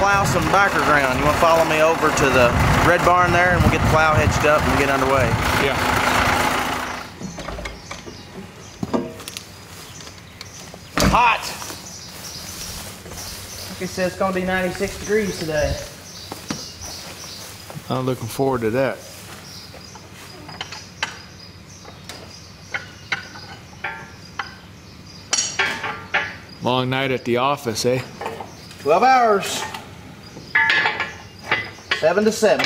plow some biker ground. You want to follow me over to the red barn there, and we'll get the plow hitched up and get underway. Yeah. Hot. Like it says, it's going to be 96 degrees today. I'm looking forward to that. Long night at the office, eh? 12 hours. 7 to 7.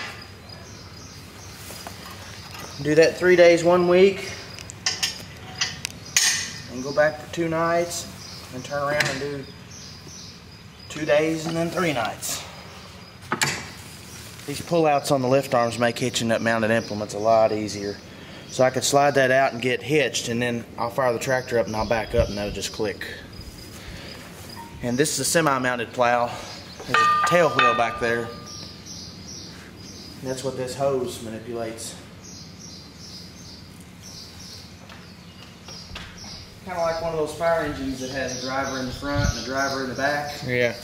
Do that 3 days, 1 week. And go back for 2 nights. And turn around and do 2 days and then 3 nights. These pullouts on the lift arms make hitching up mounted implements a lot easier. So I could slide that out and get hitched, and then I'll fire the tractor up and I'll back up and that'll just click. And this is a semi-mounted plow. There's a tail wheel back there. And that's what this hose manipulates. Kind of like one of those fire engines that has a driver in the front and a driver in the back. Yeah.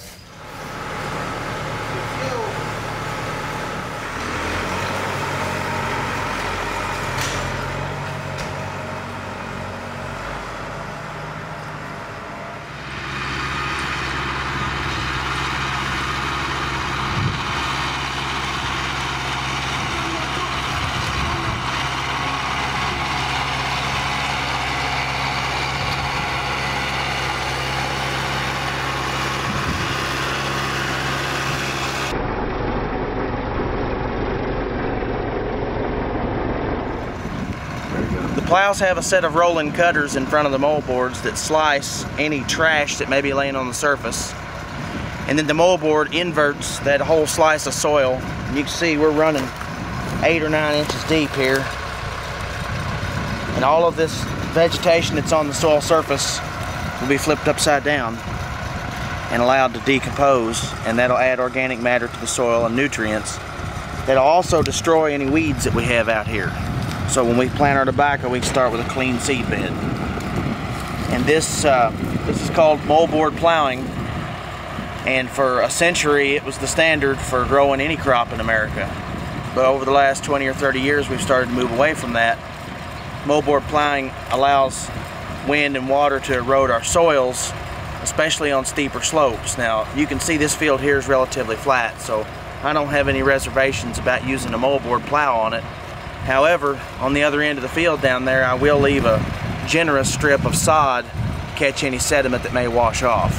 The plows have a set of rolling cutters in front of the moldboards that slice any trash that may be laying on the surface. And then the moldboard inverts that whole slice of soil. And you can see we're running 8 or 9 inches deep here. And all of this vegetation that's on the soil surface will be flipped upside down and allowed to decompose, and that'll add organic matter to the soil and nutrients. That'll also destroy any weeds that we have out here. So when we plant our tobacco, we can start with a clean seed bed. And this is called moldboard plowing. And for a century, it was the standard for growing any crop in America. But over the last 20 or 30 years, we've started to move away from that. Moldboard plowing allows wind and water to erode our soils, especially on steeper slopes. Now, you can see this field here is relatively flat, so I don't have any reservations about using a moldboard plow on it. However, on the other end of the field down there, I will leave a generous strip of sod to catch any sediment that may wash off.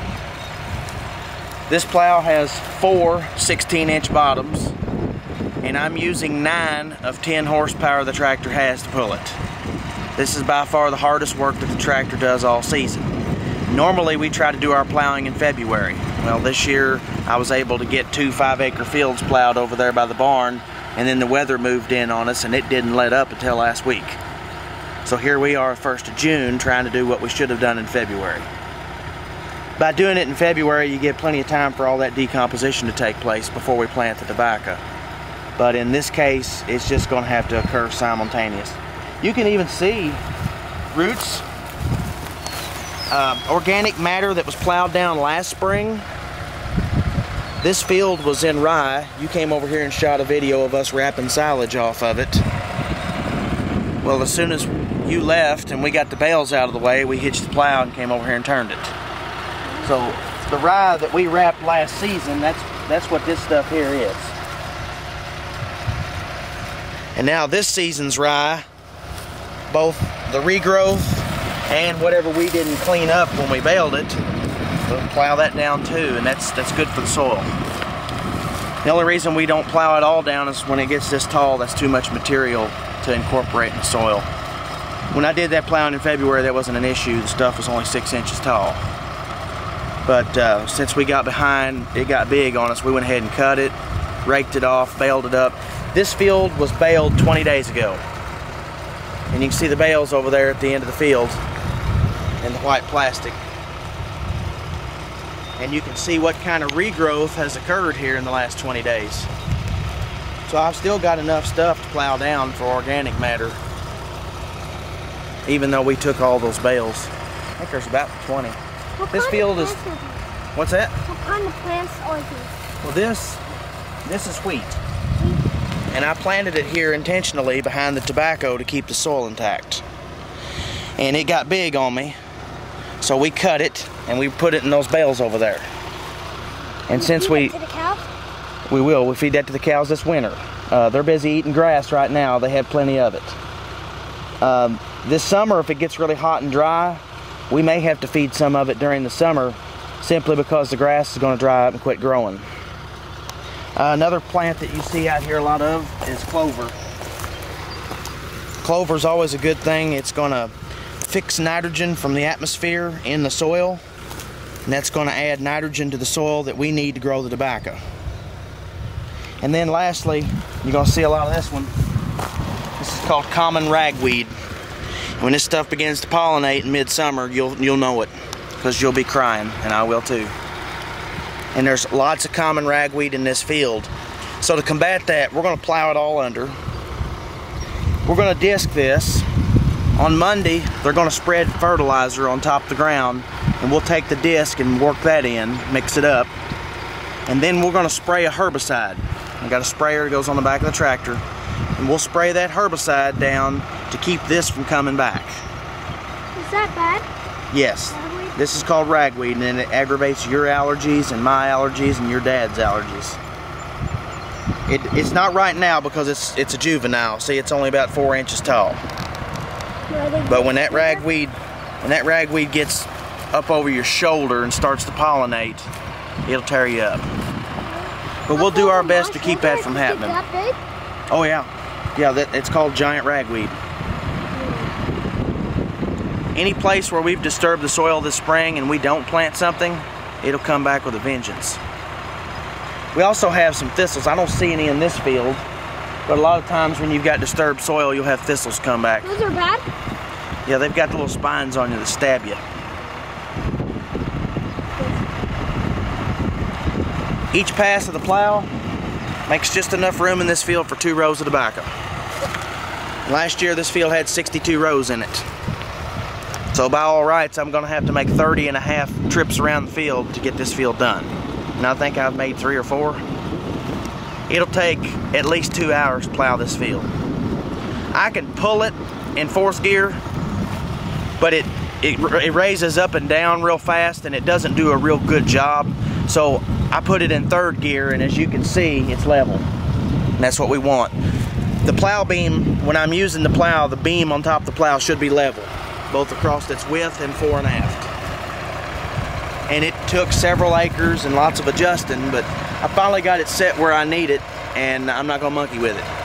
This plow has 4 16-inch bottoms, and I'm using 9 of 10 horsepower the tractor has to pull it. This is by far the hardest work that the tractor does all season. Normally we try to do our plowing in February. Well, this year I was able to get 2 5-acre fields plowed over there by the barn, and then the weather moved in on us and it didn't let up until last week. So here we are 1st of June trying to do what we should have done in February. By doing it in February, you get plenty of time for all that decomposition to take place before we plant the tobacco. But in this case, it's just going to have to occur simultaneous. You can even see roots, organic matter that was plowed down last spring. This field was in rye. You came over here and shot a video of us wrapping silage off of it. Well, as soon as you left and we got the bales out of the way, we hitched the plow and came over here and turned it. So the rye that we wrapped last season, that's what this stuff here is. And now this season's rye, both the regrowth and whatever we didn't clean up when we baled it, we'll plow that down too, and that's good for the soil. The only reason we don't plow it all down is when it gets this tall, that's too much material to incorporate in the soil. When I did that plowing in February, that wasn't an issue. The stuff was only 6 inches tall. But since we got behind, it got big on us. We went ahead and cut it, raked it off, baled it up. This field was baled 20 days ago. And you can see the bales over there at the end of the field in the white plastic. And you can see what kind of regrowth has occurred here in the last 20 days. So I've still got enough stuff to plow down for organic matter, even though we took all those bales. I think there's about 20. This field is What's that? What kind of plants are these? Well, this is wheat. And I planted it here intentionally behind the tobacco to keep the soil intact. And it got big on me, so we cut it and we put it in those bales over there. And since we to the cows? We feed that to the cows this winter. They're busy eating grass right now. They have plenty of it. This summer, if it gets really hot and dry, we may have to feed some of it during the summer, simply because the grass is going to dry up and quit growing. Another plant that you see out here a lot of is clover. Clover is always a good thing. It's going to fix nitrogen from the atmosphere in the soil, and that's going to add nitrogen to the soil that we need to grow the tobacco. And then lastly, you're going to see a lot of this one. This is called common ragweed. When this stuff begins to pollinate in midsummer, you'll know it, because you'll be crying, and I will too. And there's lots of common ragweed in this field. So to combat that, we're going to plow it all under. We're going to disc this. On Monday, they're going to spread fertilizer on top of the ground, and we'll take the disc and work that in, mix it up. And then we're going to spray a herbicide. I got a sprayer that goes on the back of the tractor, and we'll spray that herbicide down to keep this from coming back. Is that bad? Yes. Ragweed? This is called ragweed, and it aggravates your allergies and my allergies and your dad's allergies. It's not right now because it's a juvenile. See, it's only about 4 inches tall. But when that ragweed gets up over your shoulder and starts to pollinate, it'll tear you up. But we'll do our best to keep that from happening. That big? Oh yeah. Yeah, it's called giant ragweed. Any place where we've disturbed the soil this spring and we don't plant something, it'll come back with a vengeance. We also have some thistles. I don't see any in this field, but a lot of times when you've got disturbed soil, you'll have thistles come back. Those are bad? Yeah, they've got the little spines on you that stab you. Each pass of the plow makes just enough room in this field for 2 rows of tobacco. Last year, this field had 62 rows in it. So by all rights, I'm gonna have to make 30.5 trips around the field to get this field done. And I think I've made 3 or 4. It'll take at least 2 hours to plow this field. I can pull it in 4th gear, but it raises up and down real fast and it doesn't do a real good job. So I put it in 3rd gear, and as you can see, it's level. And that's what we want. The plow beam, when I'm using the plow, the beam on top of the plow should be level, both across its width and fore and aft. And it took several acres and lots of adjusting, but I finally got it set where I need it, and I'm not gonna monkey with it.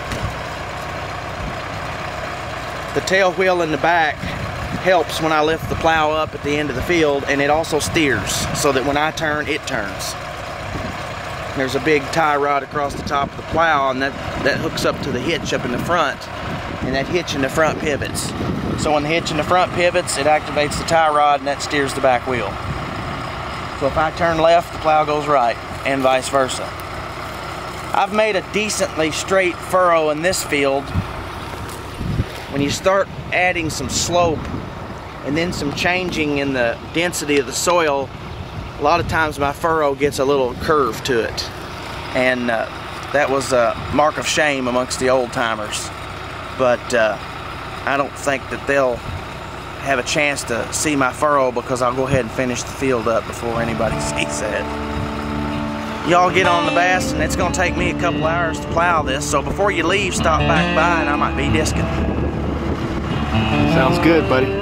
The tail wheel in the back helps when I lift the plow up at the end of the field, and it also steers so that when I turn, it turns. There's a big tie rod across the top of the plow, and that hooks up to the hitch up in the front, and that hitch in the front pivots. So when the hitch in the front pivots, it activates the tie rod and that steers the back wheel. So if I turn left, the plow goes right, and vice versa. I've made a decently straight furrow in this field. When you start adding some slope and then some changing in the density of the soil, a lot of times my furrow gets a little curve to it. And that was a mark of shame amongst the old timers. But I don't think that they'll have a chance to see my furrow, because I'll go ahead and finish the field up before anybody sees that. Y'all get on the bass, and it's gonna take me a couple hours to plow this, so before you leave, stop back by and I might be discing. Sounds good, buddy.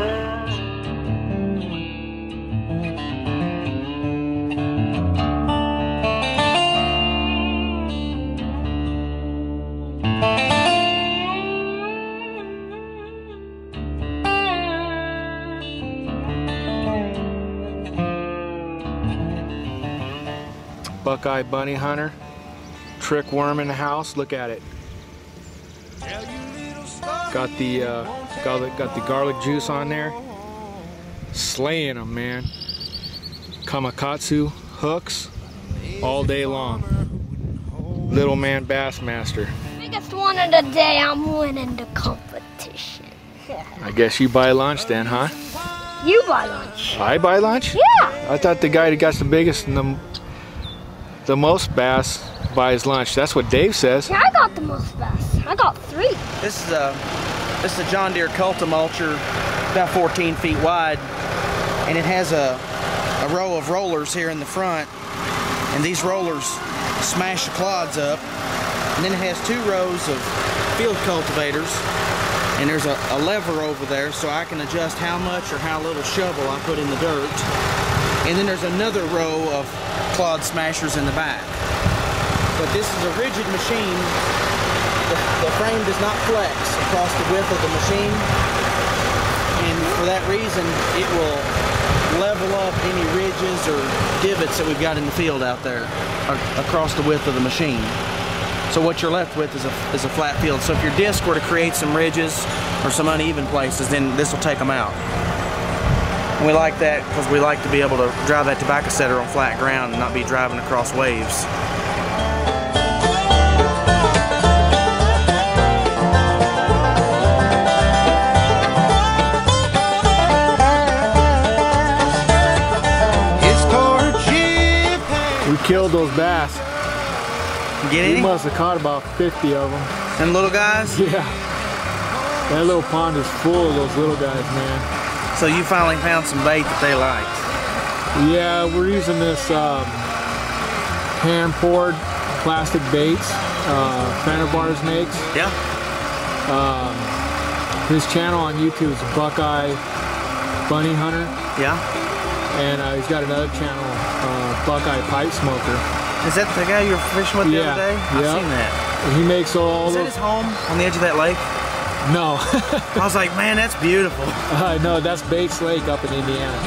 Buckeye bunny hunter, trick worm in the house. Look at it. Got the garlic juice on there. Slaying them, man. Kamakatsu hooks all day long. Little man Bassmaster. Biggest one of the day. I'm winning the competition. I guess you buy lunch then, huh? You buy lunch. I buy lunch? Yeah. I thought the guy that got the biggest and the most bass buys lunch. That's what Dave says. Yeah, I got the most bass. I got 3. This is a John Deere Cultimulcher, about 14 feet wide, and it has a row of rollers here in the front, and these rollers smash the clods up, and then it has 2 rows of field cultivators, and there's a lever over there so I can adjust how much or how little shovel I put in the dirt, and then there's another row of clod smashers in the back. But this is a rigid machine. The frame does not flex across the width of the machine, and for that reason it will level up any ridges or divots that we've got in the field out there across the width of the machine. So what you're left with is a flat field. So if your disc were to create some ridges or some uneven places, then this will take them out. And we like that because we like to be able to drive that tobacco setter on flat ground and not be driving across waves. We killed those bass. Get any? We must have caught about 50 of them. Them little guys? Yeah. That little pond is full of those little guys, man. So you finally found some bait that they liked. Yeah, we're using this hand-poured plastic baits, Fenner snakes. Yeah. His channel on YouTube is Buckeye Bunny Hunter. Yeah. And he's got another channel, Buckeye Pipe Smoker. Is that the guy you were fishing with the other day? I've seen that. He makes all Is that those. his home on the edge of that lake? No. I was like, man, that's beautiful. No, that's Bates Lake up in Indiana.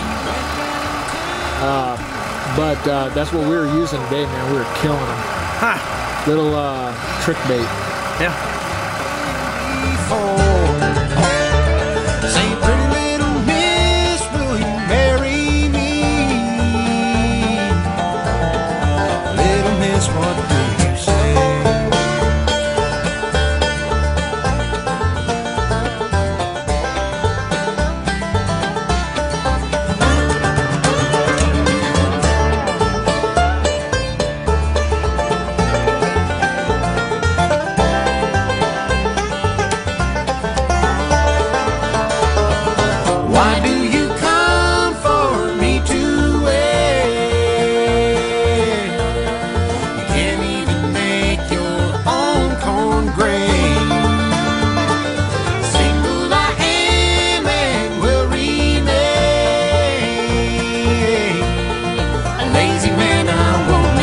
But that's what we were using today, man. We were killing them. Huh. Little trick bait. Yeah. Say, pretty little miss, will you marry me? Little miss, what do you say? Why do you come for me to wait? You can't even make your own corn grain. Single I am and will remain. A lazy man I won't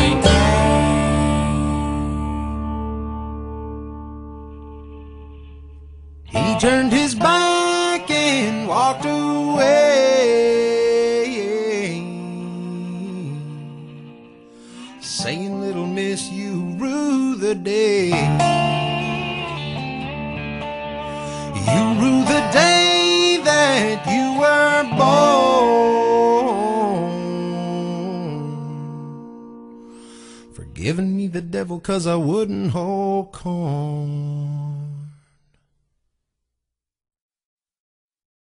maintain. He turned his back and walked away, saying, little miss, you rue the day. You rue the day that you were born, forgiving me the devil 'cause I wouldn't hold corn.